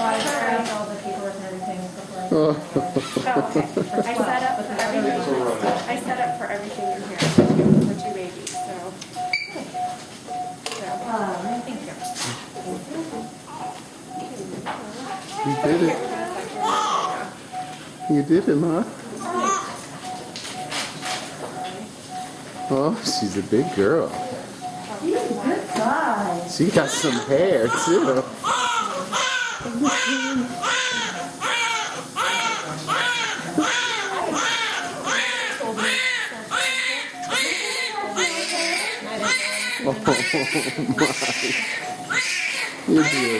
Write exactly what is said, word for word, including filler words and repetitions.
I grabbed all the paperwork and everything before I. Oh. Oh, okay. I set up for everything. I set up for everything in here for two, for two babies. So. So. Um, Thank you. You did it. You did it, huh? Oh, she's a big girl. he's a good guy. She got some hair, too. Oh, my. You're